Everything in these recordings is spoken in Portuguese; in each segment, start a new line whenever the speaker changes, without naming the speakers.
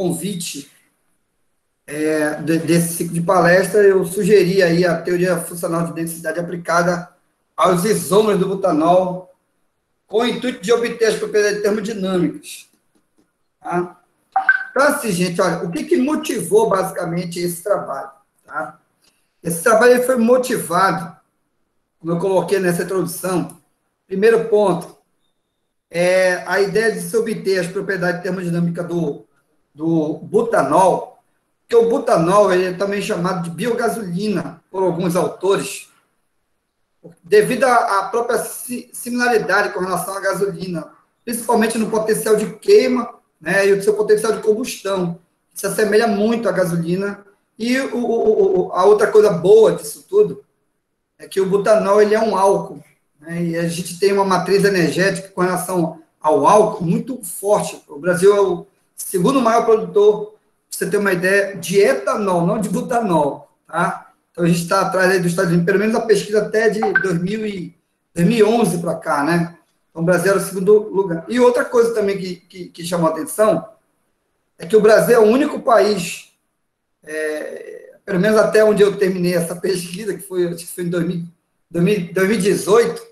convite desse ciclo de palestra, eu sugeri aí a teoria funcional de densidade aplicada aos isômeros do butanol, com o intuito de obter as propriedades termodinâmicas. Tá? Então, assim, gente, olha, o que motivou, basicamente, esse trabalho? Tá? Esse trabalho foi motivado, como eu coloquei nessa introdução, primeiro ponto, a ideia de se obter as propriedades termodinâmicas do butanol, que o butanol ele é também chamado de biogasolina por alguns autores, devido à própria similaridade com relação à gasolina, principalmente no potencial de queima, né, e o seu potencial de combustão, que se assemelha muito à gasolina. E a outra coisa boa disso tudo é que o butanol ele é um álcool, né, e a gente tem uma matriz energética com relação ao álcool muito forte. O Brasil é o segundo maior produtor, para você ter uma ideia, de etanol, não de butanol, tá? Então, a gente está atrás aí dos Estados Unidos, pelo menos a pesquisa até de 2011 para cá, né? Então, o Brasil era o segundo lugar. E outra coisa também que chamou a atenção é que o Brasil é o único país, pelo menos até onde eu terminei essa pesquisa, acho que foi em 2018,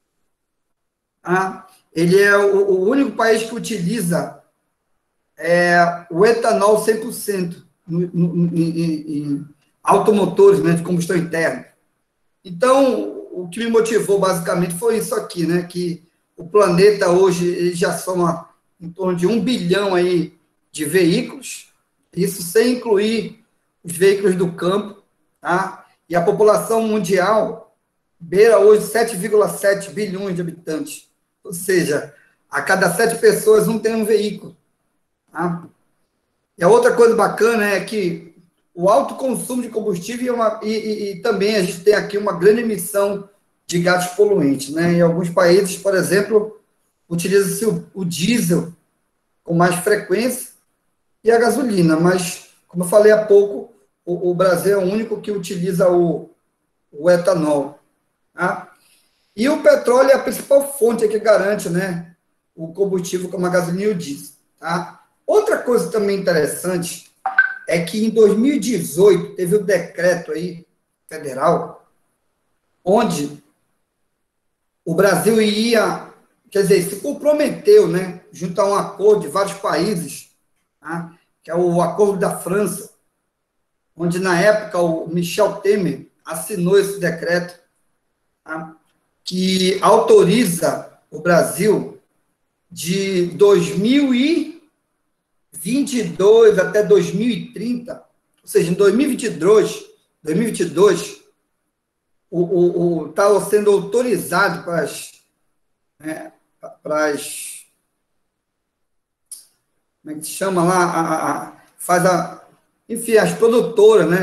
ele é o único país que utiliza o etanol 100% em automotores, né, de combustão interna. Então, o que me motivou basicamente foi isso aqui, né, que o planeta hoje ele já soma em torno de 1 bilhão aí de veículos, isso sem incluir os veículos do campo, tá? E a população mundial beira hoje 7,7 bilhões de habitantes, ou seja, a cada 7 pessoas um tem um veículo. Tá? E a outra coisa bacana é que o alto consumo de combustível e também a gente tem aqui uma grande emissão de gases poluentes, né? Em alguns países, por exemplo, utiliza-se o diesel com mais frequência e a gasolina, mas, como eu falei há pouco, o Brasil é o único que utiliza o etanol. Tá? E o petróleo é a principal fonte que garante, né, o combustível como a gasolina e o diesel. Tá? Outra coisa também interessante é que em 2018 teve um decreto aí federal onde o Brasil ia, quer dizer, se comprometeu, né, junto a um acordo de vários países, tá, que é o Acordo da França, onde na época o Michel Temer assinou esse decreto, tá, que autoriza o Brasil de 2022 até 2030, ou seja, em 2022 está sendo autorizado para as como é que se chama lá, enfim, as produtoras, né,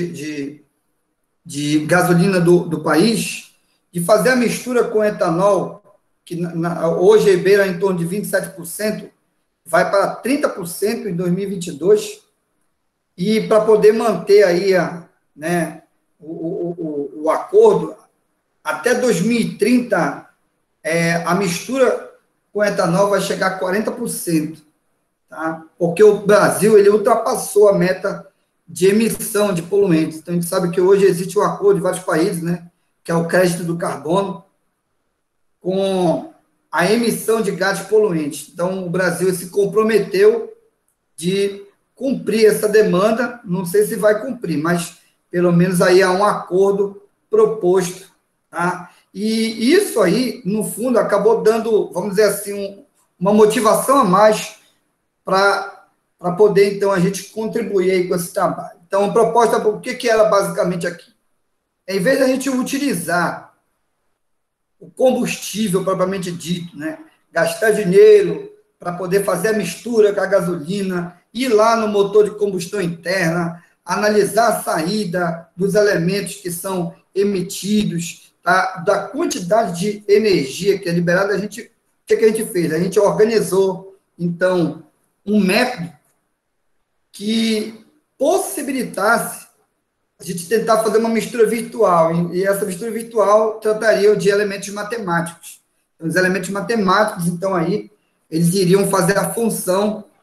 de gasolina do país, de fazer a mistura com etanol, que hoje beira em torno de 27%, vai para 30% em 2022, e para poder manter aí né, o acordo, até 2030, a mistura com etanol vai chegar a 40%, tá? Porque o Brasil ele ultrapassou a meta de emissão de poluentes. Então, a gente sabe que hoje existe um acordo de vários países, né, que é o crédito do carbono, com a emissão de gases poluentes. Então, o Brasil se comprometeu de cumprir essa demanda, não sei se vai cumprir, mas pelo menos aí há um acordo proposto, tá? E isso aí, no fundo, acabou dando, vamos dizer assim, uma motivação a mais para poder, então, a gente contribuir aí com esse trabalho. Então, a proposta, o que era basicamente aqui? Em vez de a gente utilizar o combustível propriamente dito, né, gastar dinheiro para poder fazer a mistura com a gasolina, ir lá no motor de combustão interna, analisar a saída dos elementos que são emitidos, tá, da quantidade de energia que é liberada, o que a gente fez? A gente organizou, então, um método que possibilitasse a gente tentar fazer uma mistura virtual, e essa mistura virtual trataria de elementos matemáticos. Então, os elementos matemáticos, então, aí, eles iriam fazer a função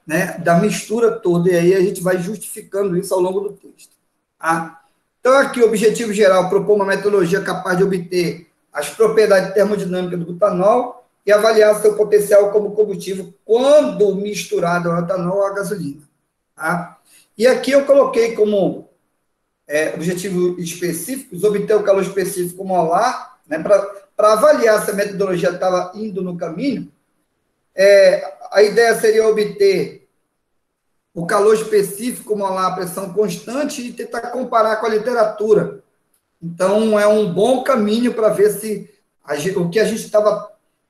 né, da mistura toda, e aí a gente vai justificando isso ao longo do texto. Tá? Então, aqui, o objetivo geral, propor uma metodologia capaz de obter as propriedades termodinâmicas do butanol e avaliar seu potencial como combustível quando misturado ao etanol ou à gasolina. Tá? E aqui eu coloquei como objetivos específicos, obter o calor específico molar, né, para avaliar se a metodologia estava indo no caminho. A ideia seria obter o calor específico molar a pressão constante e tentar comparar com a literatura. Então, é um bom caminho para ver se o que a gente estava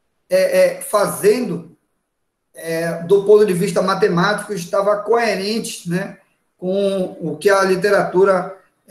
fazendo do ponto de vista matemático estava coerente, né, com o que a literatura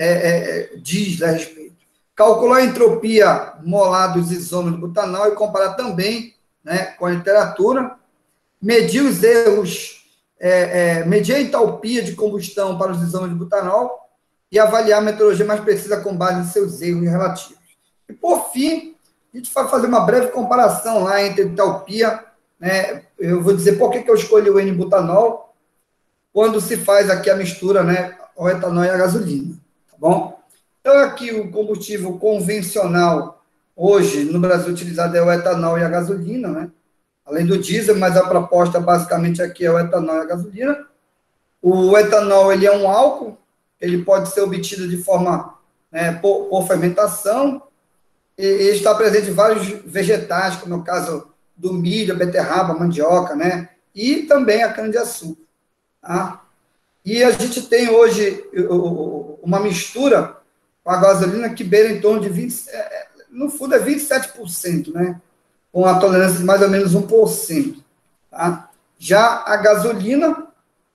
diz a respeito. Calcular a entropia molar dos isômeros do butanol e comparar também, né, com a literatura. Medir os erros, medir a entalpia de combustão para os isômeros de butanol e avaliar a metodologia mais precisa com base em seus erros relativos. E, por fim, a gente vai fazer uma breve comparação lá entre entalpia, né, eu vou dizer por que eu escolhi o N-butanol quando se faz aqui a mistura, né, o etanol e a gasolina, tá bom? Então, aqui o combustível convencional, hoje, no Brasil, utilizado é o etanol e a gasolina, né? Além do diesel, mas a proposta basicamente aqui é o etanol e a gasolina. O etanol, ele é um álcool, ele pode ser obtido de forma, por fermentação, e está presente em vários vegetais, como é o caso do milho, a beterraba, a mandioca, né? E também a cana-de-açúcar. Tá? E a gente tem hoje uma mistura com a gasolina que beira em torno de 20%, no fundo é 27%, né? Com a tolerância de mais ou menos 1%. Tá? Já a gasolina,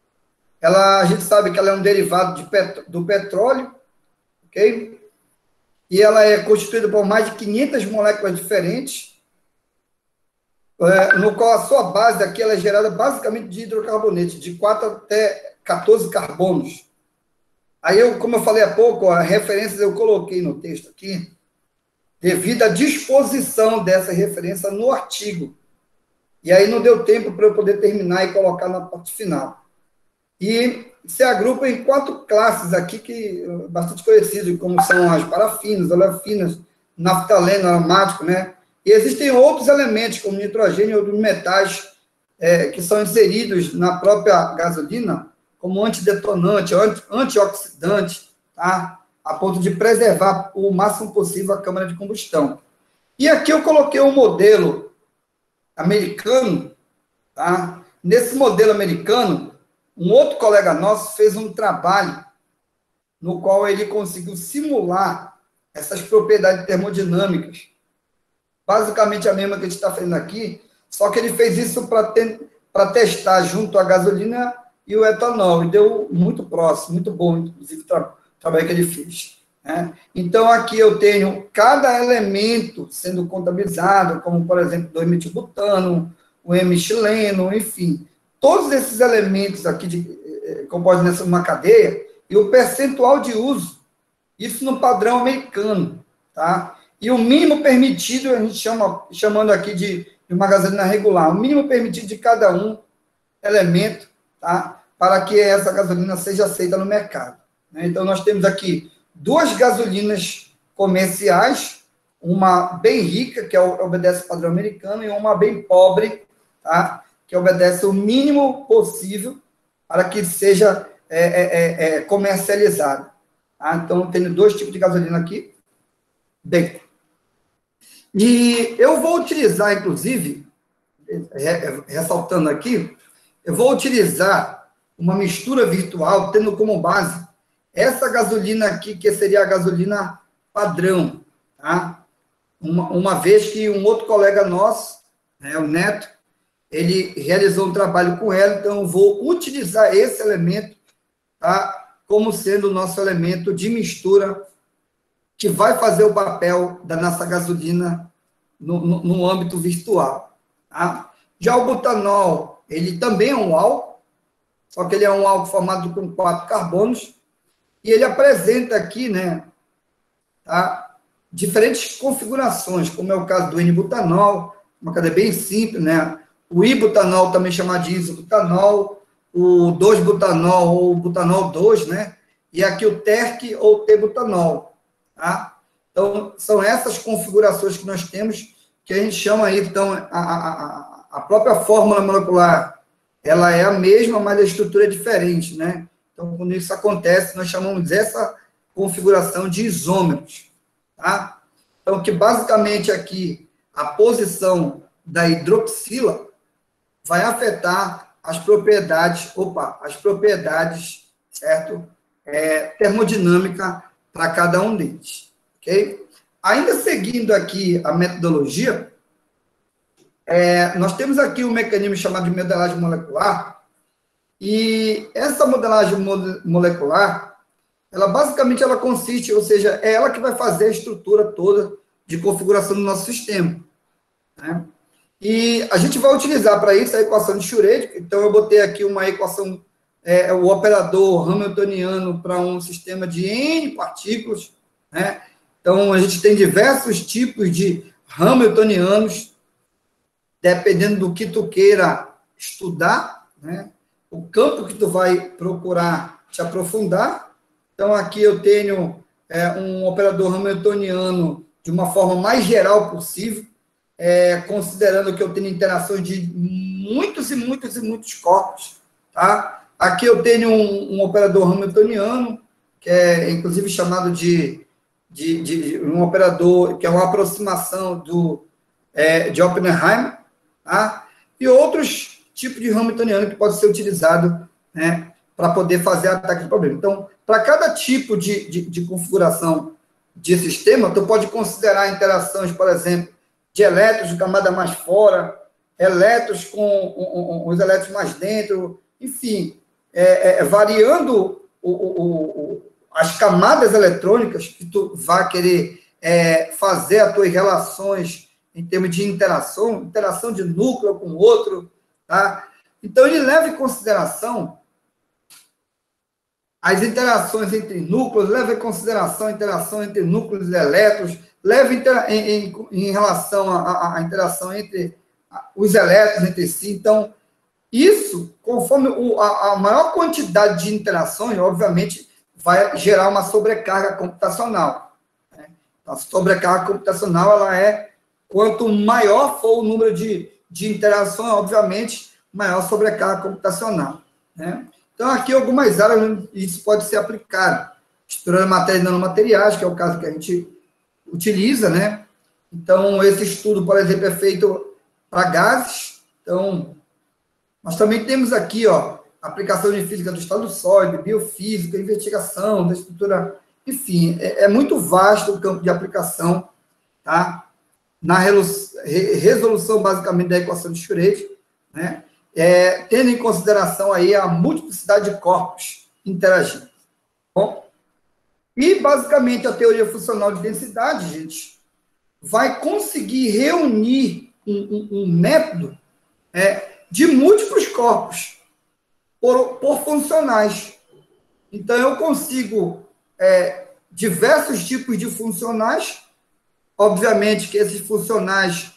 a gente sabe que ela é um derivado do petróleo, ok? E ela é constituída por mais de 500 moléculas diferentes, no qual a sua base aqui ela é gerada basicamente de hidrocarbonetos, de 4 até 14 carbonos. Aí, como eu falei há pouco, as referências eu coloquei no texto aqui, devido à disposição dessa referência no artigo. E aí não deu tempo para eu poder terminar e colocar na parte final. E se agrupa em 4 classes aqui, que bastante conhecidas, como são as parafinas, oleofinas, naftaleno, aromático, né? E existem outros elementos, como nitrogênio e outros metais, que são inseridos na própria gasolina, como antidetonante, antioxidante, tá? A ponto de preservar o máximo possível a câmara de combustão. E aqui eu coloquei um modelo americano, tá? Nesse modelo americano, um outro colega nosso fez um trabalho no qual ele conseguiu simular essas propriedades termodinâmicas, basicamente a mesma que a gente está fazendo aqui, só que ele fez isso para testar junto à gasolina e o etanol, e deu muito próximo, muito bom, inclusive, o trabalho que ele fez. Né? Então, aqui eu tenho cada elemento sendo contabilizado, como, por exemplo, 2-metilbutano, o M-xileno, enfim. Todos esses elementos aqui compostos nessa uma cadeia, e o percentual de uso, isso no padrão americano, tá? E o mínimo permitido, a gente chamando aqui de uma gasolina regular, o mínimo permitido de cada elemento, tá? Para que essa gasolina seja aceita no mercado. Né? Então, nós temos aqui 2 gasolinas comerciais, uma bem rica, que obedece ao padrão americano, e uma bem pobre, tá? Que obedece o mínimo possível para que seja comercializada. Tá? Então, tenho 2 tipos de gasolina aqui. Bem, e eu vou utilizar, inclusive, ressaltando aqui, eu vou utilizar uma mistura virtual, tendo como base essa gasolina aqui, que seria a gasolina padrão, tá? Uma vez que um outro colega nosso, né, o Neto, ele realizou um trabalho com ela, então eu vou utilizar esse elemento, tá, como sendo o nosso elemento de mistura que vai fazer o papel da nossa gasolina no âmbito virtual. Tá? Já o butanol, ele também é um álcool, só que ele é um álcool formado com 4 carbonos, e ele apresenta aqui, né, tá, diferentes configurações, como é o caso do N-butanol, uma cadeia bem simples, né? O ibutanol, também chamado de isobutanol, o 2-butanol ou butanol 2, né? E aqui o TERC ou T-butanol, tá? Então, são essas configurações que nós temos, que a gente chama aí, então, a própria fórmula molecular, ela é a mesma, mas a estrutura é diferente, né? Então, quando isso acontece, nós chamamos essa configuração de isômeros, tá? Então, que basicamente aqui, a posição da hidroxila vai afetar as propriedades, certo? Termodinâmica para cada um deles, ok? Ainda seguindo aqui a metodologia, nós temos aqui um mecanismo chamado de modelagem molecular, e essa modelagem molecular, ela basicamente ela consiste, ou seja, é ela que vai fazer a estrutura toda de configuração do nosso sistema, né? E a gente vai utilizar para isso a equação de Schrödinger. Então, eu botei aqui uma equação, o operador hamiltoniano para um sistema de N partículas, né? Então, a gente tem diversos tipos de hamiltonianos, dependendo do que tu queira estudar, né? O campo que tu vai procurar te aprofundar. Então, aqui eu tenho um operador hamiltoniano de uma forma mais geral possível, considerando que eu tenho interações de muitos e muitos e muitos corpos, tá? Aqui eu tenho um operador hamiltoniano, que é inclusive chamado de um operador, que é uma aproximação de Oppenheim, tá? E outros tipos de hamiltoniano que pode ser utilizado, né, para poder fazer ataque de problema. Então, para cada tipo de configuração de sistema, tu pode considerar interações, por exemplo, de elétrons de camada mais fora, elétrons com os elétrons mais dentro, enfim, variando as camadas eletrônicas que tu vai querer fazer as tuas relações em termos de interação de núcleo com outro, tá? Então, ele leva em consideração as interações entre núcleos, leva em consideração a interação entre núcleos e elétrons, leva em relação à interação entre os elétrons entre si. Então, isso, conforme a maior quantidade de interações, obviamente, vai gerar uma sobrecarga computacional, né? A sobrecarga computacional, quanto maior for o número de interações, obviamente, maior sobrecarga computacional, né? Então, aqui algumas áreas onde isso pode ser aplicado. Estrutura de matérias nanomateriais, que é o caso que a gente utiliza, né? Então, esse estudo, por exemplo, é feito para gases. Então, nós também temos aqui, aplicação de física do estado sólido, biofísica, investigação da estrutura, enfim, é muito vasto o campo de aplicação, tá? Na resolução, basicamente, da equação de Schrödinger, né? Tendo em consideração aí a multiplicidade de corpos interagindo. Bom, e, basicamente, a teoria funcional de densidade, gente, vai conseguir reunir um método de múltiplos corpos por funcionais. Então, eu consigo diversos tipos de funcionais. Obviamente que esses funcionais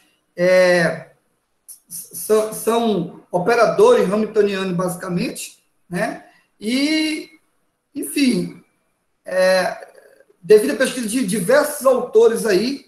são operadores hamiltonianos, basicamente, né? E, enfim, devido à pesquisa de diversos autores aí,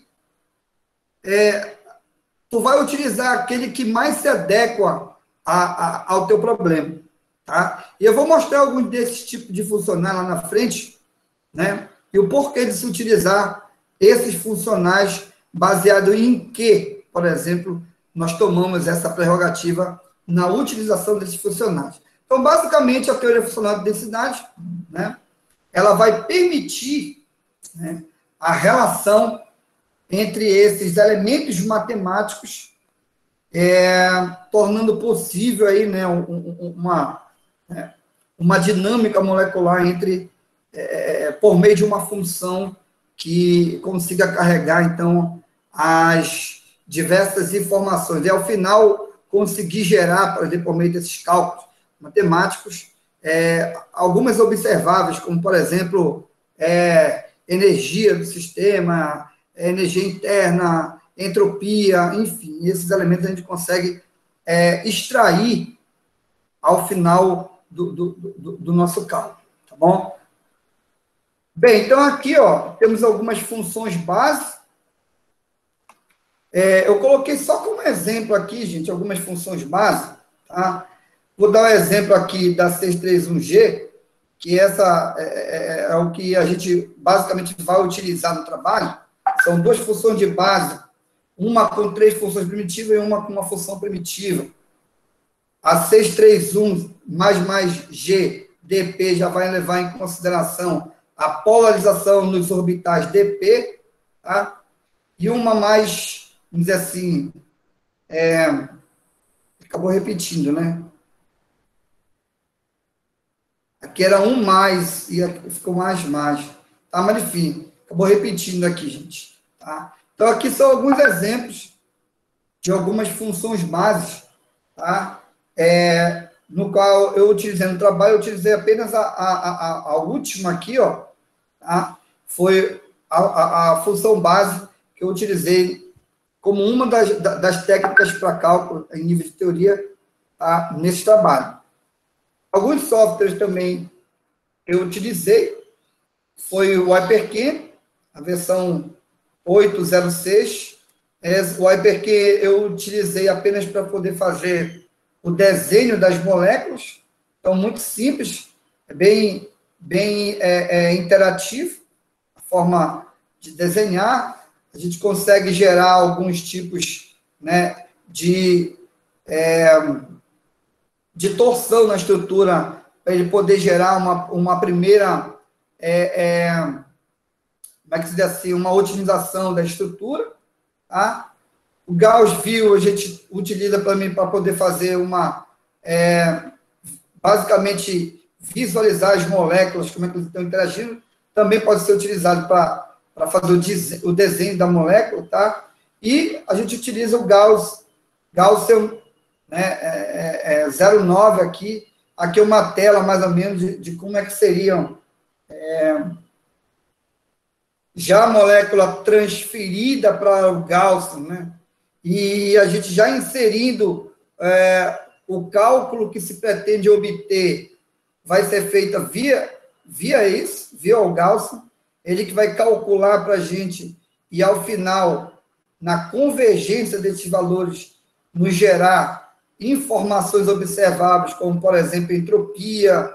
tu vai utilizar aquele que mais se adequa ao teu problema, tá? E eu vou mostrar alguns desses tipos de funcionais lá na frente, né? E o porquê de se utilizar esses funcionais baseado em que, por exemplo, nós tomamos essa prerrogativa na utilização desses funcionais. Então, basicamente, a teoria funcional de densidade, né, ela vai permitir, né, a relação entre esses elementos matemáticos, tornando possível aí, né, uma dinâmica molecular por meio de uma função que consiga carregar, então, as diversas informações. E, ao final, conseguir gerar, por exemplo, por meio desses cálculos matemáticos, algumas observáveis, como, por exemplo, energia do sistema, energia interna, entropia, enfim, esses elementos a gente consegue extrair, ao final, do nosso cálculo, tá bom? Bem, então aqui, ó, temos algumas funções básicas. Eu coloquei só como exemplo aqui, gente, algumas funções básicas, tá? Vou dar um exemplo aqui da 631G, que essa é o que a gente basicamente vai utilizar no trabalho. São duas funções de base, uma com 3 funções primitivas e uma com uma função primitiva. A 631 mais G, dp, já vai levar em consideração a polarização nos orbitais dp, tá? E uma mais, vamos dizer assim, acabou repetindo, né? Aqui era um mais, e aqui ficou mais. Tá? Mas, enfim, acabou repetindo aqui, gente. Tá? Então, aqui são alguns exemplos de algumas funções básicas, tá? No qual eu utilizei no trabalho, eu utilizei apenas a última aqui, ó, tá? Foi a função base que eu utilizei como uma das técnicas para cálculo em nível de teoria, tá? Nesse trabalho. Alguns softwares também eu utilizei, foi o HyperCamp, a versão 8.06. O HyperCamp eu utilizei apenas para poder fazer o desenho das moléculas, então muito simples, bem interativo, a forma de desenhar. A gente consegue gerar alguns tipos, né, de torção na estrutura, para ele poder gerar uma primeira, como é que se diz assim, uma otimização da estrutura, tá? O Gauss View a gente utiliza para poder fazer basicamente, visualizar as moléculas, como é que elas estão interagindo. Também pode ser utilizado para fazer o desenho da molécula, tá? E a gente utiliza o Gaussian, né, 09 aqui. Aqui é uma tela, mais ou menos, de como é que seriam já a molécula transferida para o Gaussian, né? E a gente já inserindo o cálculo que se pretende obter vai ser feita via isso, via o Gaussian, ele que vai calcular para a gente, e ao final, na convergência desses valores, nos gerar informações observáveis, como, por exemplo, entropia,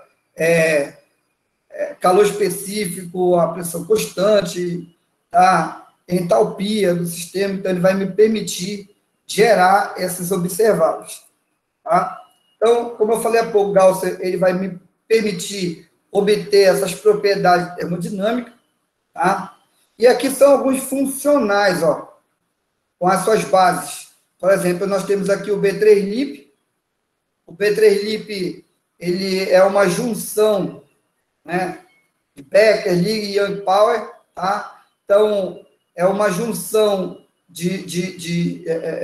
calor específico, a pressão constante, tá? Entalpia do sistema, então ele vai me permitir gerar esses observáveis. Tá? Então, como eu falei há pouco, Gauss, ele vai me permitir obter essas propriedades termodinâmicas, tá? E aqui são alguns funcionais, ó, com as suas bases. Por exemplo, nós temos aqui o B3LIP. O B3LIP, ele é uma junção, né, de Becker, Lie e Young-Pauer, tá? Então, é uma junção de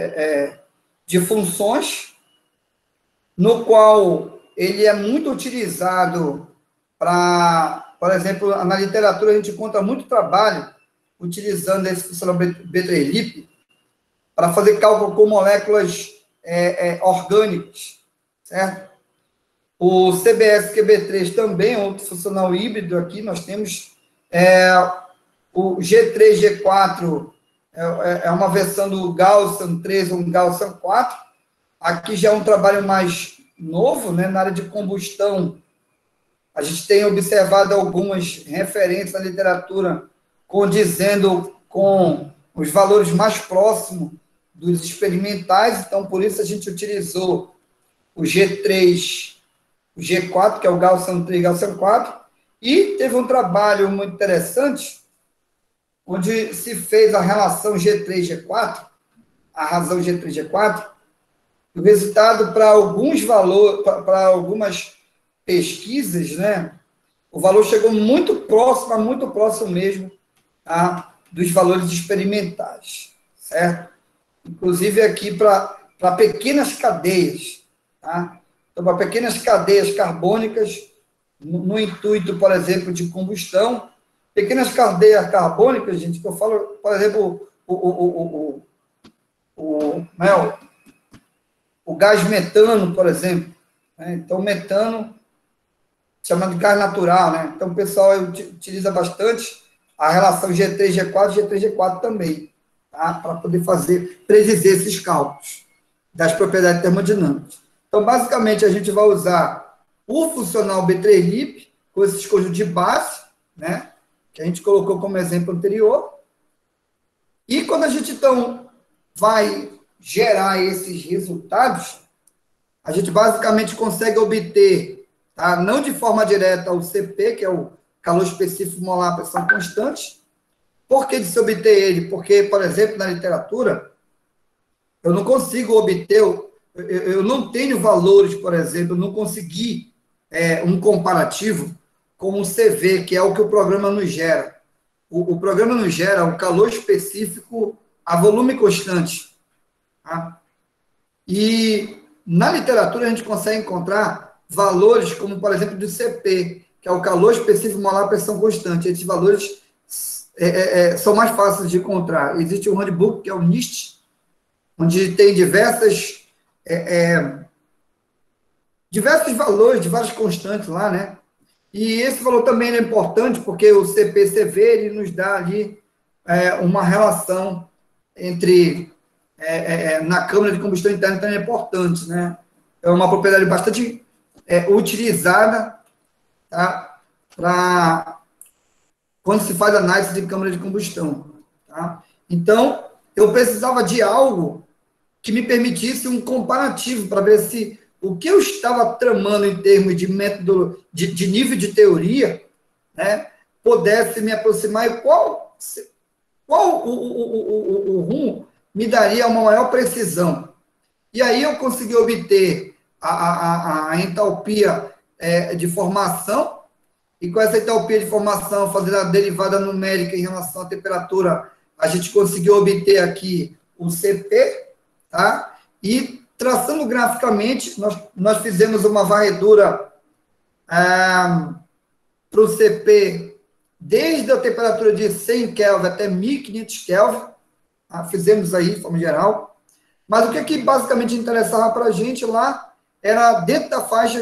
funções, no qual ele é muito utilizado para, por exemplo, na literatura a gente encontra muito trabalho utilizando esse funcional B3LIP para fazer cálculo com moléculas orgânicas, certo? O CBS-QB3 também é outro funcional híbrido aqui, nós temos o G3, G4, é uma versão do Gaussian 3 ou um Gaussian 4. Aqui já é um trabalho mais novo, né, na área de combustão. A gente tem observado algumas referências na literatura condizendo com os valores mais próximos dos experimentais, então, por isso a gente utilizou o G3, o G4, que é o Gaussian 3, Gaussian 4, e teve um trabalho muito interessante, onde se fez a relação G3-G4, a razão G3-G4, o resultado para alguns valores, para algumas pesquisas, né, o valor chegou muito próximo mesmo, tá, dos valores experimentais, certo? Inclusive aqui para pequenas cadeias, tá? Então, para pequenas cadeias carbônicas, no intuito, por exemplo, de combustão, pequenas cadeias carbônicas, gente, que eu falo, por exemplo, o gás metano, por exemplo, né? Então, metano chamado de gás natural, né? Então, o pessoal utiliza bastante a relação G3, G4 e G3, G4 também, tá? Para poder predizer esses cálculos das propriedades termodinâmicas. Então, basicamente, a gente vai usar o funcional B3LIP com esses conjuntos de base, né? Que a gente colocou como exemplo anterior. E quando a gente, então, vai gerar esses resultados, a gente basicamente consegue obter, tá? Não de forma direta, o CP, que é o calor específico molar à pressão constante. Por que de se obter ele? Porque, por exemplo, na literatura, eu não consigo obter, eu não tenho valores, por exemplo, eu não consegui um comparativo com o CV, que é o que o programa nos gera. O programa nos gera um calor específico a volume constante. Tá? E na literatura a gente consegue encontrar valores como, por exemplo, do CP, que é o calor específico molar à pressão constante. Esses valores são mais fáceis de encontrar. Existe um handbook, que é o NIST, onde tem diversos valores, de várias constantes lá, né? E esse valor também é importante, porque o CPCV, ele nos dá ali uma relação entre, na câmara de combustão interna, então é importante, né? É uma propriedade bastante utilizada, tá? Para quando se faz análise de câmara de combustão, tá? Então, eu precisava de algo que me permitisse um comparativo para ver se o que eu estava tramando em termos de método, de nível de teoria, né, pudesse me aproximar e qual o rumo me daria uma maior precisão. E aí eu consegui obter a entalpia de formação, e com essa entalpia de formação, fazendo a derivada numérica em relação à temperatura, a gente conseguiu obter aqui o CP, tá? E traçando graficamente, nós fizemos uma varredura para o CP desde a temperatura de 100 Kelvin até 1500 Kelvin, tá? Fizemos aí de forma geral, mas o que basicamente interessava para a gente lá era dentro da faixa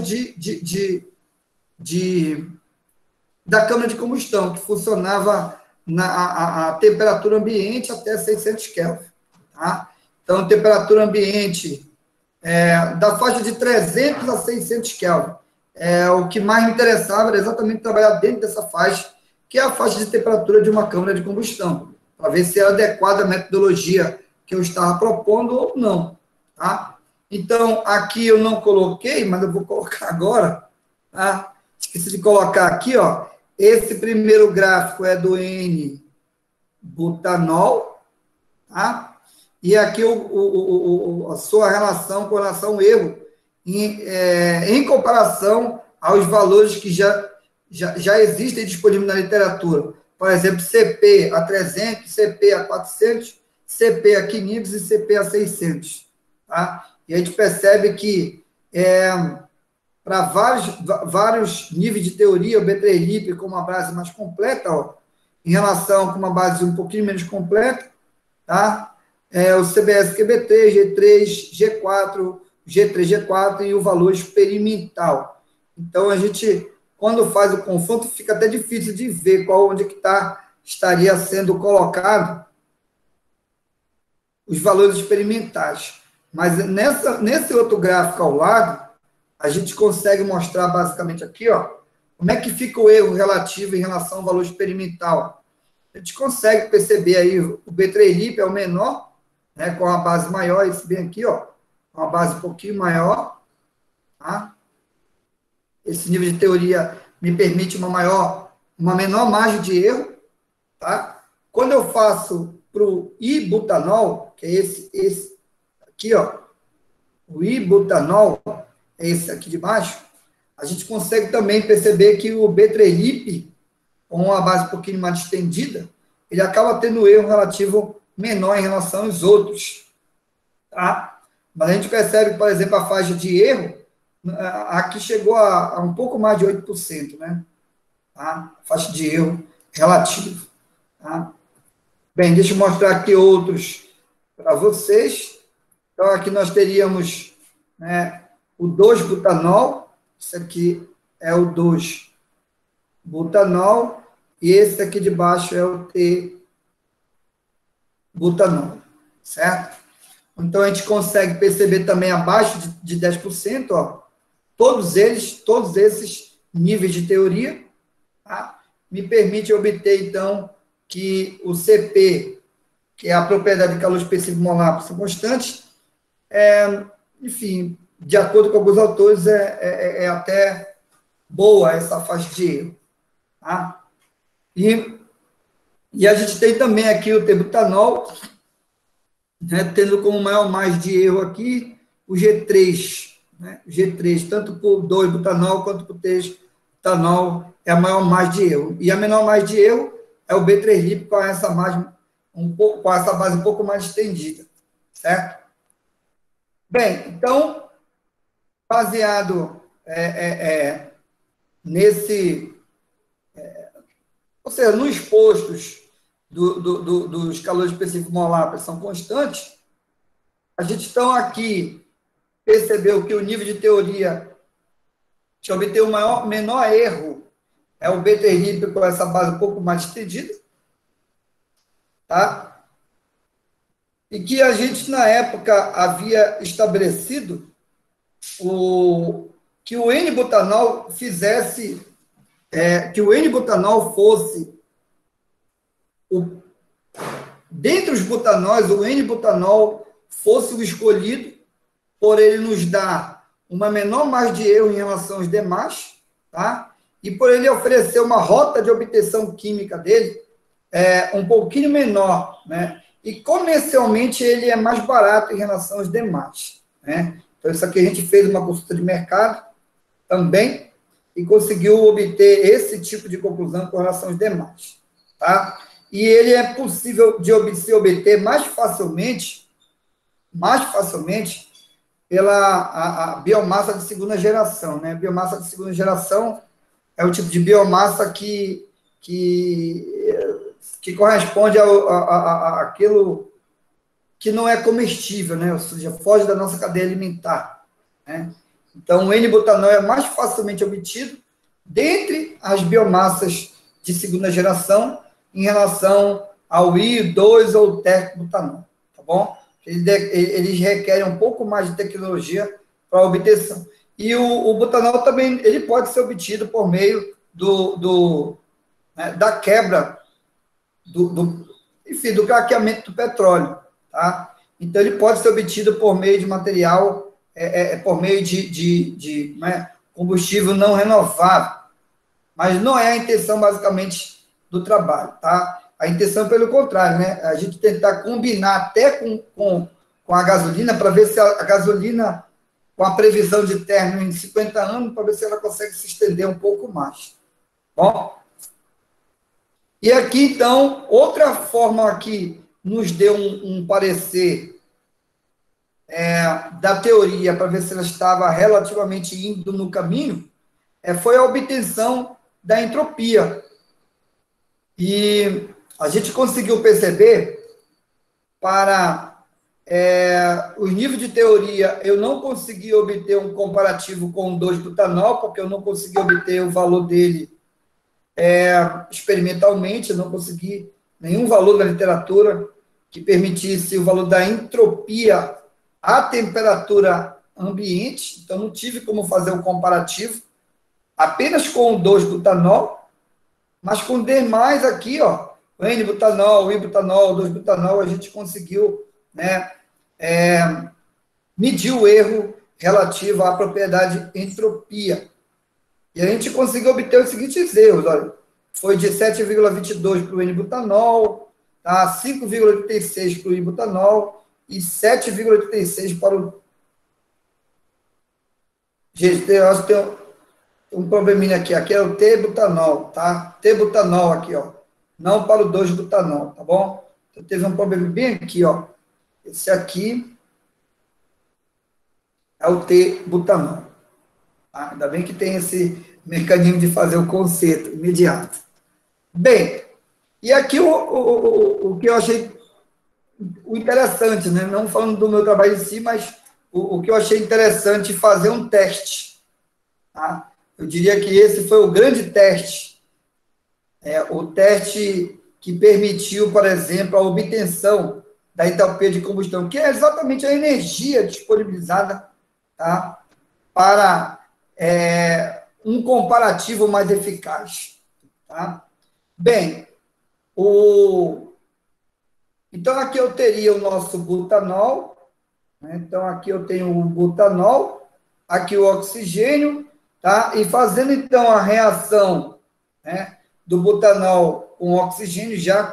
da câmara de combustão, que funcionava a temperatura ambiente até 600 Kelvin. Tá? Então, temperatura ambiente da faixa de 300 a 600 Kelvin. O que mais me interessava era exatamente trabalhar dentro dessa faixa, que é a faixa de temperatura de uma câmara de combustão, para ver se era adequada a metodologia que eu estava propondo ou não. Tá? Então, aqui eu não coloquei, mas eu vou colocar agora. Tá? Esqueci de colocar aqui, ó. Esse primeiro gráfico é do N-butanol, tá? E aqui a sua relação com relação ao erro em comparação aos valores que já existem disponíveis na literatura. Por exemplo, CP a 300, CP a 400, CP a 500 e CP a 600. Tá? E a gente percebe que para vários níveis de teoria, o B3LIP com uma base mais completa, ó, em relação com uma base um pouquinho menos completa, tá? O CBS-QBT, G3, G4, G3, G4 e o valor experimental. Então, a gente, quando faz o confronto, fica até difícil de ver onde que estaria sendo colocado os valores experimentais. Mas nesse outro gráfico ao lado, a gente consegue mostrar basicamente aqui, ó, como é que fica o erro relativo em relação ao valor experimental. A gente consegue perceber aí, o B3LIP é o menor, né, com a base maior, esse bem aqui, ó, com a base um pouquinho maior, tá? Esse nível de teoria me permite uma menor margem de erro, tá? Quando eu faço para o ibutanol, que é esse aqui, ó, o ibutanol, é esse aqui de baixo, a gente consegue também perceber que o B3LIP, com uma base um pouquinho mais estendida, ele acaba tendo erro relativo menor em relação aos outros. Tá? Mas a gente percebe, por exemplo, a faixa de erro, aqui chegou a um pouco mais de 8%, né? Tá? Faixa de erro relativo. Tá? Bem, deixa eu mostrar aqui outros para vocês. Então, aqui nós teríamos, né, o 2-butanol, isso aqui é o 2-butanol, e esse aqui de baixo é o T-butanol, certo? Então, a gente consegue perceber também abaixo de 10%, ó, todos esses níveis de teoria, tá? Me permite obter, então, que o CP, que é a propriedade de calor específico molar, são constantes, enfim, de acordo com alguns autores, é até boa essa faixa de erro. Tá? E a gente tem também aqui o T-butanol, né, tendo como maior mais de erro aqui o G3, né, o G3, tanto por 2-butanol quanto por 3-butanol, é a maior mais de erro. E a menor mais de erro é o B3-LIP com essa base um pouco mais estendida, certo? Bem, então, baseado ou seja, nos postos dos calores específicos molar são constantes, a gente então aqui percebeu que o nível de teoria que obter o menor erro é o B3-LIP com essa base um pouco mais estendida, tá? E que a gente, na época, havia estabelecido que o N-butanol que o N-butanol fosse, dentre os butanóis, o N-butanol fosse o escolhido, por ele nos dar uma menor margem de erro em relação aos demais, tá? E por ele oferecer uma rota de obtenção química dele um pouquinho menor, né? E comercialmente ele é mais barato em relação aos demais, né? Então, isso aqui a gente fez uma consulta de mercado também e conseguiu obter esse tipo de conclusão com relação aos demais, tá? E ele é possível de se obter mais facilmente pela a biomassa de segunda geração, né? Biomassa de segunda geração é o tipo de biomassa que corresponde àquilo que não é comestível, né? Ou seja, foge da nossa cadeia alimentar, né? Então, o N-butanol é mais facilmente obtido dentre as biomassas de segunda geração em relação ao I2 ou tec-butanol, tá bom? Eles requerem um pouco mais de tecnologia para a obtenção. E o butanol também ele pode ser obtido por meio da quebra enfim, do craqueamento do petróleo, tá? Então, ele pode ser obtido por meio de material, por meio de combustível não renovável, mas não é a intenção, basicamente, do trabalho, tá? A intenção, pelo contrário, né? A gente tentar combinar até com a gasolina, para ver se a gasolina, com a previsão de término em 50 anos, para ver se ela consegue se estender um pouco mais. Bom? E aqui, então, outra forma que nos deu um parecer da teoria, para ver se ela estava relativamente indo no caminho, foi a obtenção da entropia. E a gente conseguiu perceber, para os níveis de teoria, eu não consegui obter um comparativo com o 2-butanol, porque eu não consegui obter o valor dele experimentalmente, eu não consegui nenhum valor da literatura que permitisse o valor da entropia à temperatura ambiente, então não tive como fazer o comparativo apenas com o 2-butanol, mas com demais aqui, ó, o N-butanol, o I-butanol, o 2-butanol, a gente conseguiu, né, medir o erro relativo à propriedade entropia. E a gente conseguiu obter os seguintes erros, olha, foi de 7,22 para o N-butanol, tá, 5,86 para o I-butanol e 7,86 para o... Gente, eu acho que tem um probleminha aqui é o T-butanol, tá? T-butanol aqui, ó, não para o 2-butanol, tá bom? Então, teve um problema bem aqui, ó, esse aqui é o T-butanol. Tá? Ainda bem que tem esse mecanismo de fazer o conserto imediato. Bem, e aqui o que eu achei o interessante, né? Não falando do meu trabalho em si, mas o que eu achei interessante fazer um teste, tá? Eu diria que esse foi o grande teste, o teste que permitiu, por exemplo, a obtenção da entalpia de combustão, que é exatamente a energia disponibilizada, tá, para um comparativo mais eficaz. Tá? Bem, então aqui eu teria o nosso butanol, né? Então aqui eu tenho o butanol, aqui o oxigênio, tá? E fazendo então a reação, né, do butanol com oxigênio, já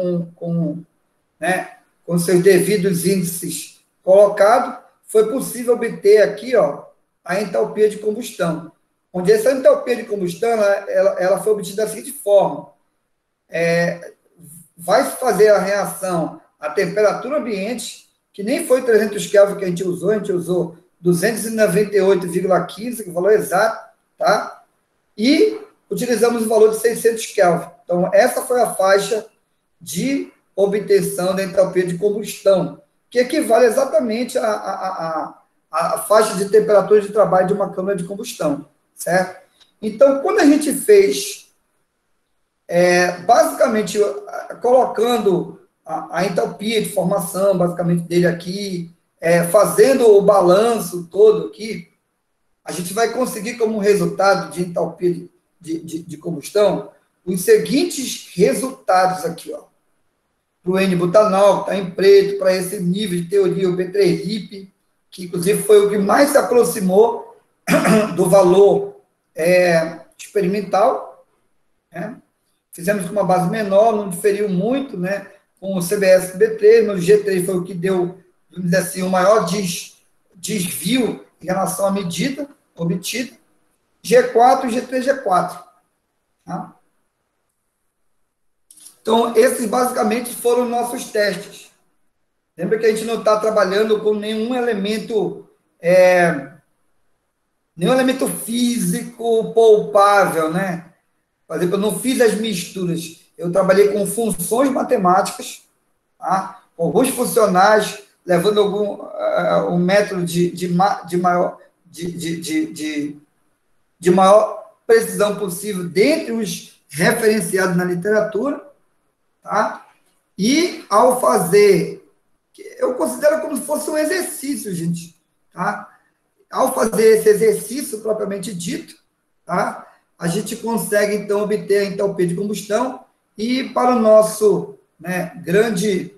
com seus devidos índices colocados, foi possível obter aqui, ó, a entalpia de combustão. Onde essa entalpia de combustão ela foi obtida da seguinte forma: vai fazer a reação à temperatura ambiente, que nem foi 300 Kelvin que a gente usou 298,15, que é o valor exato, tá? E utilizamos o valor de 600 Kelvin. Então, essa foi a faixa de obtenção da entalpia de combustão, que equivale exatamente à faixa de temperatura de trabalho de uma câmara de combustão, certo? Então, quando a gente fez, basicamente, colocando a entalpia de formação, basicamente, dele aqui, fazendo o balanço todo aqui, a gente vai conseguir como resultado de entalpia de combustão os seguintes resultados aqui, ó. Para o N-butanol, que está em preto, para esse nível de teoria, o B3-LiP, que inclusive foi o que mais se aproximou do valor experimental, né? Fizemos com uma base menor, não diferiu muito, né, com o CBS-B3, no G3 foi o que deu, vamos dizer assim, o maior desvio em relação à medida obtida, G4 e G3-G4. Tá? Então, esses basicamente foram os nossos testes. Lembra que a gente não está trabalhando com nenhum elemento físico poupável, né? Por exemplo, eu não fiz as misturas, eu trabalhei com funções matemáticas, tá? Com alguns funcionais, levando um método de maior precisão possível dentre os referenciados na literatura, tá? E ao fazer, eu considero como se fosse um exercício, gente, tá? Ao fazer esse exercício propriamente dito, tá? A gente consegue, então, obter a entalpia de combustão e, para o nosso, né, grande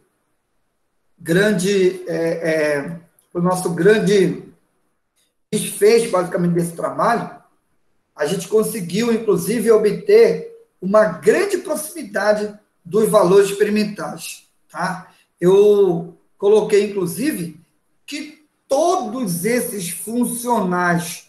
desfecho, basicamente, desse trabalho, a gente conseguiu, inclusive, obter uma grande proximidade dos valores experimentais. Tá? Eu coloquei, inclusive, que todos esses funcionais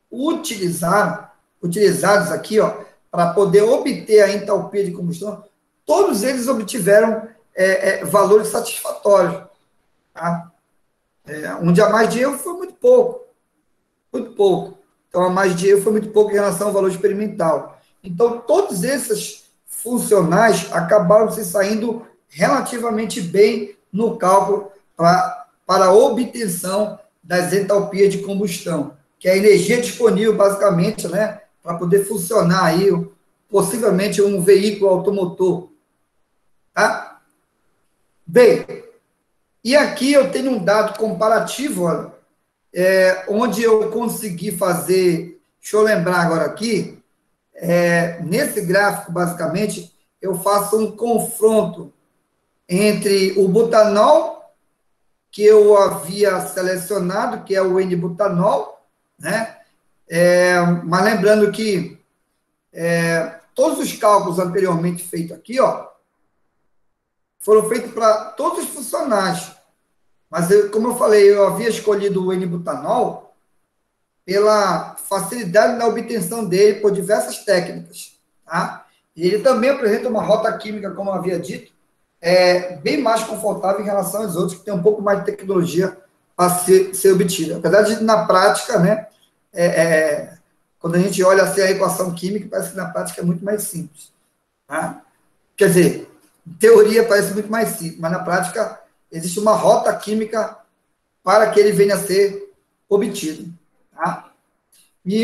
utilizados aqui, ó, para poder obter a entalpia de combustão, todos eles obtiveram valores satisfatórios. Tá? Onde a margem de erro foi muito pouco. Muito pouco. Então, a margem de erro foi muito pouco em relação ao valor experimental. Então, todos esses funcionais acabaram se saindo relativamente bem no cálculo para a obtenção das entalpias de combustão, que é a energia disponível, basicamente, né, para poder funcionar aí, possivelmente, um veículo automotor. Tá? Bem, e aqui eu tenho um dado comparativo, olha, onde eu consegui fazer, deixa eu lembrar agora aqui, nesse gráfico, basicamente, eu faço um confronto entre o butanol, que eu havia selecionado, que é o N-butanol, né? Mas lembrando que todos os cálculos anteriormente feitos aqui, ó, foram feitos para todos os funcionais. Mas, como eu falei, eu havia escolhido o N-butanol pela facilidade na obtenção dele por diversas técnicas. Tá? E ele também apresenta uma rota química, como eu havia dito, bem mais confortável em relação aos outros, que tem um pouco mais de tecnologia para ser obtida. Apesar de, na prática, né, quando a gente olha assim a equação química, parece que na prática é muito mais simples. Tá? Quer dizer, em teoria parece muito mais simples, mas na prática existe uma rota química para que ele venha a ser obtido. Tá? E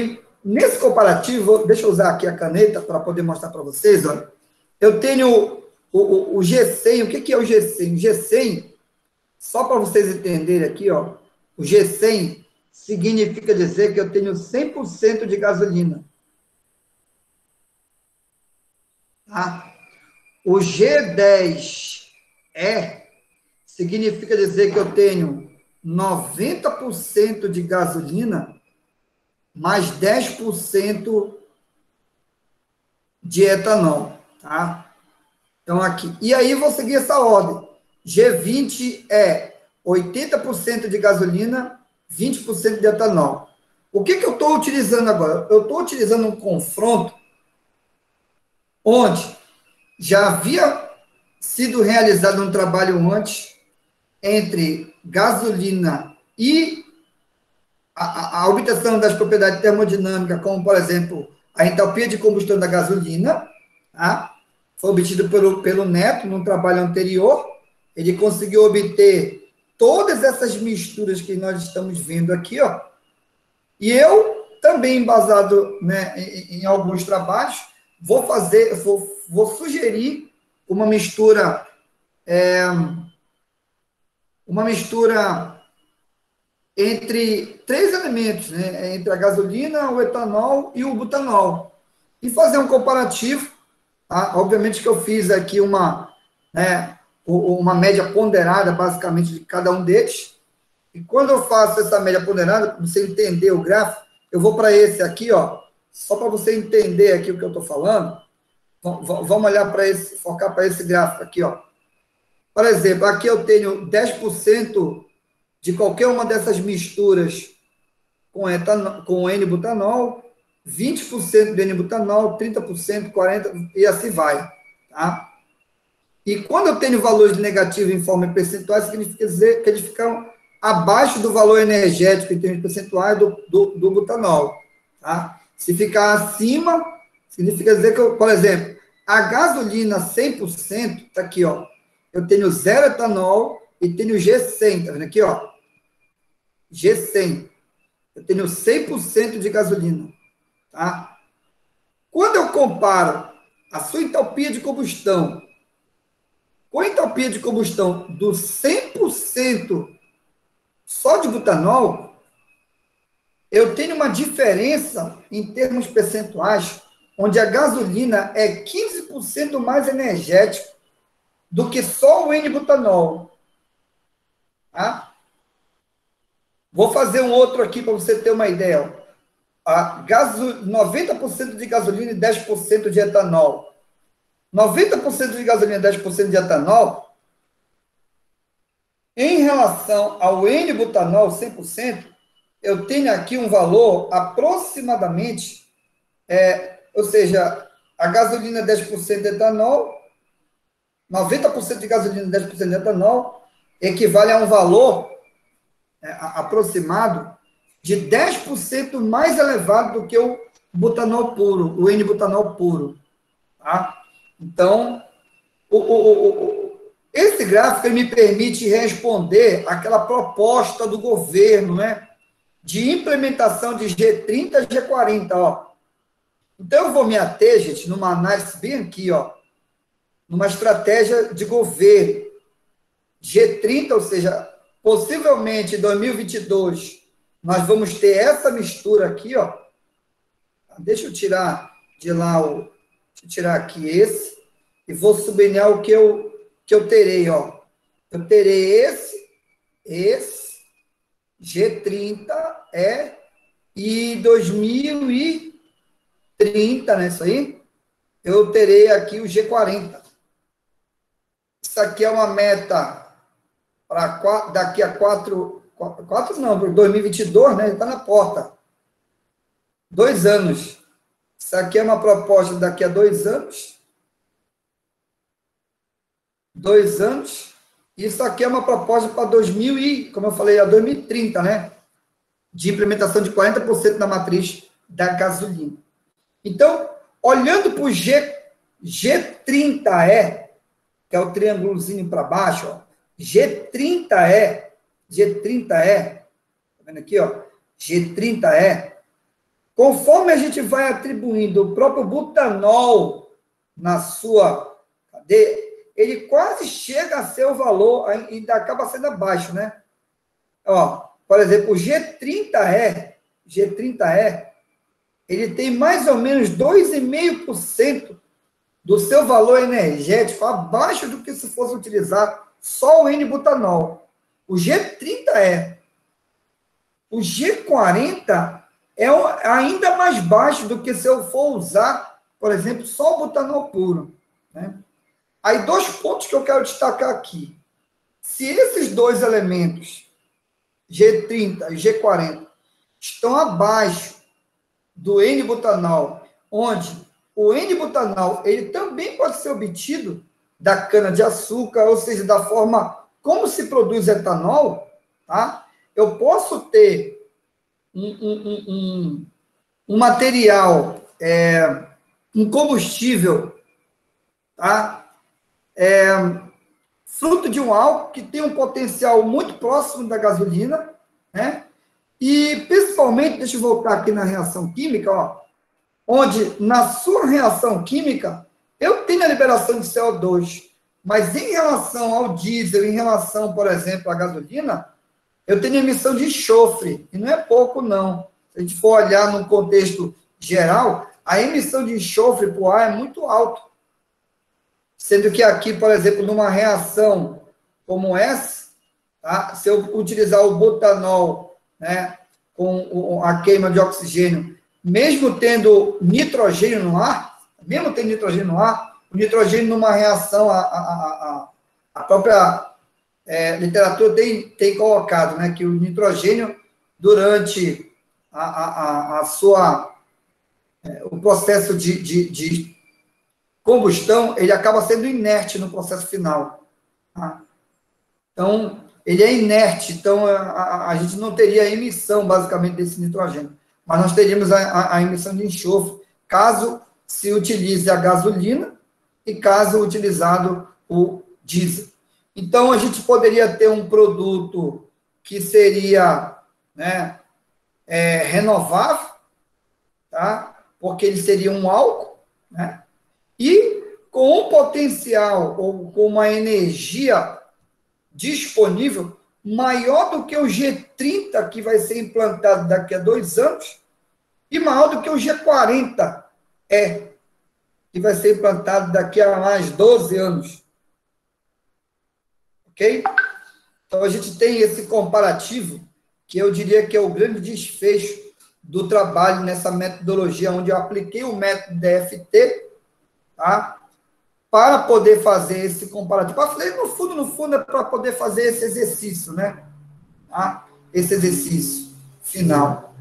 nesse comparativo, deixa eu usar aqui a caneta para poder mostrar para vocês, olha. Eu tenho o G100, o que é o G100? O G100, só para vocês entenderem aqui, ó, o G100 significa dizer que eu tenho 100% de gasolina. Tá? O G10E significa dizer que eu tenho 90% de gasolina mais 10% de etanol, tá? Então, aqui. E aí, vou seguir essa ordem. G20 é 80% de gasolina, 20% de etanol. O que eu estou utilizando agora? Eu estou utilizando um confronto onde já havia sido realizado um trabalho antes entre gasolina e a obtenção das propriedades termodinâmicas, como, por exemplo, a entalpia de combustão da gasolina, tá? Foi obtido pelo Neto, num trabalho anterior. Ele conseguiu obter todas essas misturas que nós estamos vendo aqui, ó. E eu, também embasado, né, em alguns trabalhos, vou sugerir uma mistura entre três elementos, né, entre a gasolina, o etanol e o butanol, e fazer um comparativo. Tá? Obviamente que eu fiz aqui uma média ponderada, basicamente, de cada um deles, e quando eu faço essa média ponderada, para você entender o gráfico, eu vou para esse aqui, ó, só para você entender aqui o que eu estou falando. Vamos olhar para esse, focar para esse gráfico aqui, ó. Por exemplo, aqui eu tenho 10% de qualquer uma dessas misturas com N-butanol, 20% de N-butanol, 30%, 40%, e assim vai. Tá? E quando eu tenho valores negativos em forma percentual, significa dizer que eles ficam abaixo do valor energético em termos percentuais do butanol. Tá? Se ficar acima, significa dizer que, por exemplo, a gasolina 100%, está aqui, ó, eu tenho 0 etanol e tenho G100, tá vendo aqui, ó? G100. Eu tenho 100% de gasolina, tá? Quando eu comparo a sua entalpia de combustão com a entalpia de combustão do 100% só de butanol, eu tenho uma diferença em termos percentuais, onde a gasolina é 15% mais energética do que só o N-butanol. Tá? Vou fazer um outro aqui para você ter uma ideia. 90% de gasolina e 10% de etanol. 90% de gasolina e 10% de etanol, em relação ao N-butanol 100%, eu tenho aqui um valor aproximadamente, ou seja, a gasolina 10% de etanol, 90% de gasolina e 10% de etanol, equivale a um valor aproximado de 10% mais elevado do que o butanol puro, o N-butanol puro. Tá? Então, esse gráfico me permite responder aquela proposta do governo, né, de implementação de G30 e G40. Ó. Então, eu vou me ater, gente, numa análise bem aqui, ó, numa estratégia de governo. G30, ou seja, possivelmente em 2022, nós vamos ter essa mistura aqui, ó. Deixa eu tirar de lá deixa eu tirar aqui esse e vou sublinhar o que eu terei, ó. Eu terei esse G30 e 2030, né, isso aí? Eu terei aqui o G40. Isso aqui é uma meta para daqui a 2022, né? Está na porta. 2 anos. Isso aqui é uma proposta daqui a 2 anos. 2 anos. Isso aqui é uma proposta para como eu falei, a 2030, né? De implementação de 40% da matriz da gasolina. Então, olhando para o G30E, que é o triângulozinho para baixo, ó, G30E, tá vendo aqui, ó? G30E, Conforme a gente vai atribuindo o próprio butanol na sua cadeia, ele quase chega a ser o valor, ainda acaba sendo abaixo, né? Ó, por exemplo, o G30E, ele tem mais ou menos 2,5% do seu valor energético abaixo do que se fosse utilizar só o N-butanol. O G30E. O G40 é ainda mais baixo do que se eu for usar, por exemplo, só o butanol puro, né? Aí, 2 pontos que eu quero destacar aqui. Se esses 2 elementos, G30 e G40, estão abaixo do N-butanol, onde o N-butanol ele também pode ser obtido da cana-de-açúcar, ou seja, da forma como se produz etanol, tá? Eu posso ter um material, um combustível, tá? Fruto de um álcool que tem um potencial muito próximo da gasolina, né? E, principalmente, deixa eu voltar aqui na reação química, ó, onde, na sua reação química, eu tenho a liberação de CO2, mas em relação ao diesel, em relação, por exemplo, à gasolina, eu tenho emissão de enxofre, e não é pouco, não. Se a gente for olhar no contexto geral, a emissão de enxofre para o ar é muito alta. Sendo que aqui, por exemplo, numa reação como essa, tá? Se eu utilizar o butanol, né, com a queima de oxigênio, mesmo tendo nitrogênio no ar, o nitrogênio numa reação, a própria literatura tem colocado, né, que o nitrogênio, durante o processo de combustão, ele acaba sendo inerte no processo final. Tá? Então, ele é inerte, então a gente não teria a emissão, basicamente, desse nitrogênio. Mas nós teríamos a emissão de enxofre, caso se utilize a gasolina e caso utilizado o diesel. Então, a gente poderia ter um produto que seria, né, renovável, tá? Porque ele seria um álcool, né? E com um potencial ou com uma energia disponível maior do que o G30, que vai ser implantado daqui a 2 anos, e maior do que o G40, que vai ser implantado daqui a mais 12 anos. Ok? Então, a gente tem esse comparativo, que eu diria que é o grande desfecho do trabalho nessa metodologia, onde eu apliquei o método DFT, tá? Para poder fazer esse comparativo. Eu falei, no fundo, é para poder fazer esse exercício, né? Tá? Esse exercício final.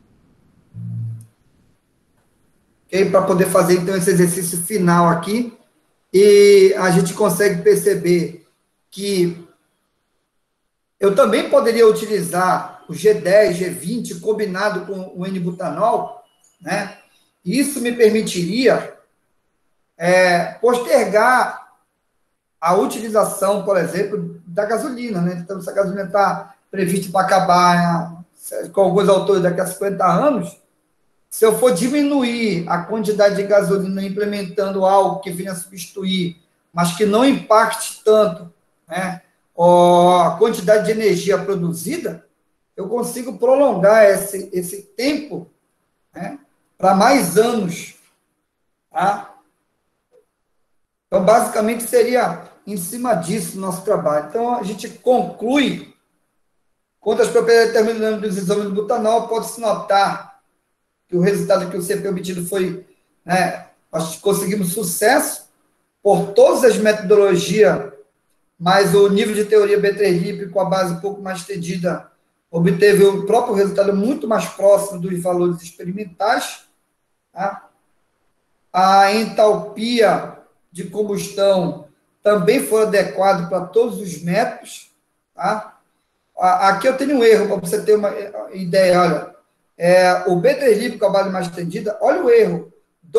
Ok? Para poder fazer, então, esse exercício final aqui, e a gente consegue perceber que eu também poderia utilizar o G10, G20, combinado com o N-butanol, né? Isso me permitiria postergar a utilização, por exemplo, da gasolina, né? Então, se a gasolina está prevista para acabar com alguns autores daqui a 50 anos, se eu for diminuir a quantidade de gasolina implementando algo que venha substituir, mas que não impacte tanto, né, a quantidade de energia produzida, eu consigo prolongar esse tempo, né, para mais anos, tá? Então, basicamente, seria em cima disso o nosso trabalho. Então, a gente conclui, quanto às propriedades termodinâmicas dos isômeros do butanol, pode-se notar que o resultado que o CP obtido foi, né, nós conseguimos sucesso por todas as metodologias, mas o nível de teoria B3-LIP, com a base um pouco mais estendida, obteve o próprio resultado muito mais próximo dos valores experimentais. Tá? A entalpia de combustão também foi adequado para todos os métodos. Tá? Aqui eu tenho um erro, para você ter uma ideia. Olha, o B3-LIP com a base mais estendida, olha o erro,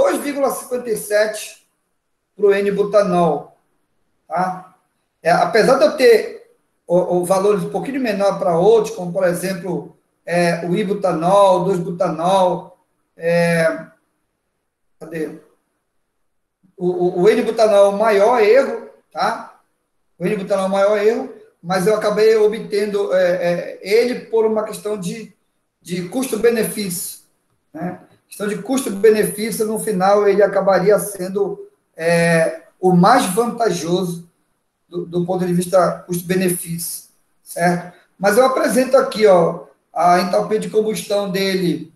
2,57 para o N-butanol. Tá? Apesar de eu ter o valores um pouquinho menor para outros, como, por exemplo, o ibutanol, o 2-butanol, Cadê? O N-butanol é o maior erro, tá? O N-butanol é o maior erro, mas eu acabei obtendo ele por uma questão de custo-benefício, né? Questão de custo-benefício, no final, ele acabaria sendo o mais vantajoso do ponto de vista custo-benefício, certo? Mas eu apresento aqui, ó, a entalpia de combustão dele,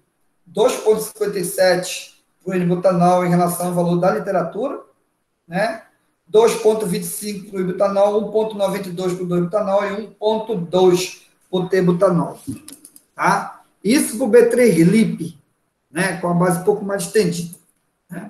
2,57 para o N-butanol em relação ao valor da literatura, né? 2,25 para o butanol, 1,92 para o 2-butanol e 1,2 para o T-butanol. Tá? Isso para o B3-LIP, né? Com a base um pouco mais estendida. Né?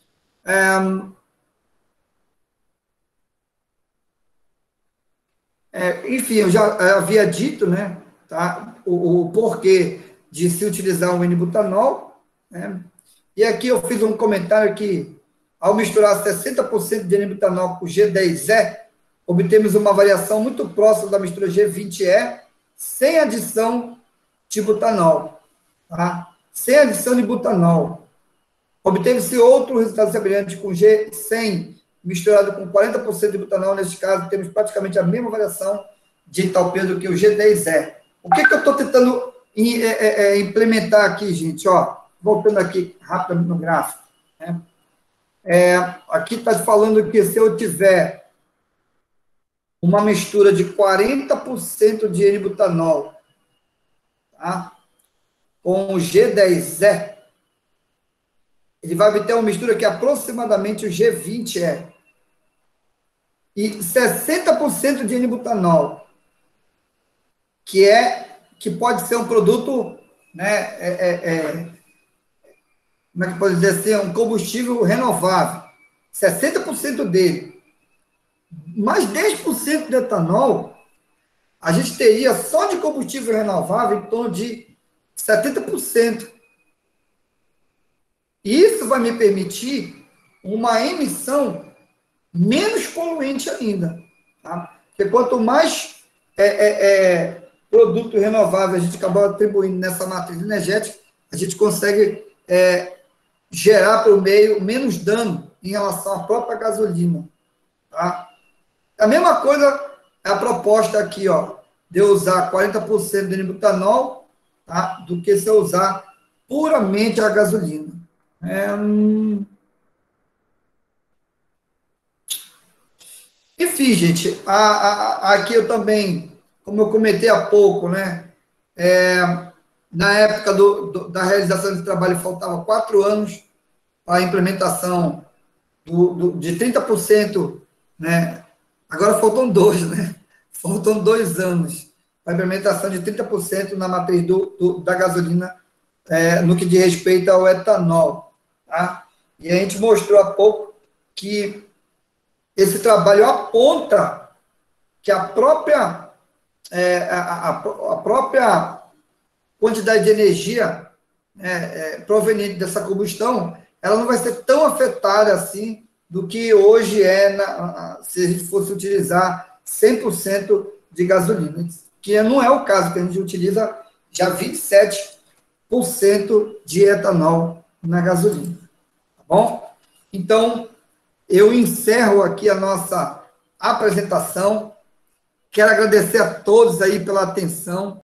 Enfim, eu já havia dito, né? Tá? O porquê de se utilizar o N-butanol, né? E aqui eu fiz um comentário que, ao misturar 60% de N-butanol com G10E, obtemos uma variação muito próxima da mistura G20E, sem adição de butanol. Tá? Sem adição de butanol. Obteve-se outro resultado semelhante com G100, misturado com 40% de butanol. Neste caso, temos praticamente a mesma variação de entalpia do que o G10E. O que eu estou tentando implementar aqui, gente? Ó, voltando aqui rapidamente no gráfico. Né? Aqui está falando que se eu tiver uma mistura de 40% de N-butanol, tá? Com o G10E, ele vai obter uma mistura que é aproximadamente o G20E. E 60% de N-butanol, que pode ser um produto, né, como é que pode dizer assim, um combustível renovável. 60% dele. Mais 10% de etanol, a gente teria só de combustível renovável em torno de 70%. Isso vai me permitir uma emissão menos poluente ainda. Tá? Porque quanto mais produto renovável a gente acaba atribuindo nessa matriz energética, a gente consegue gerar para o meio menos dano em relação à própria gasolina. Tá? A mesma coisa é a proposta aqui, ó, de eu usar 40% de N-butanol, tá? Do que se eu usar puramente a gasolina. Enfim, gente, aqui eu também, como eu comentei há pouco, né? Na época da realização desse trabalho, faltava 4 anos para a implementação de 30%, né? Agora faltam 2, né? Faltam 2 anos para a implementação de 30% na matriz da gasolina, no que diz respeito ao etanol. Tá? E a gente mostrou há pouco que esse trabalho aponta que a própria quantidade de energia proveniente dessa combustão, ela não vai ser tão afetada assim do que hoje se a gente fosse utilizar 100% de gasolina, que não é o caso, que a gente utiliza já 27% de etanol na gasolina. Tá bom? Então, eu encerro aqui a nossa apresentação. Quero agradecer a todos aí pela atenção.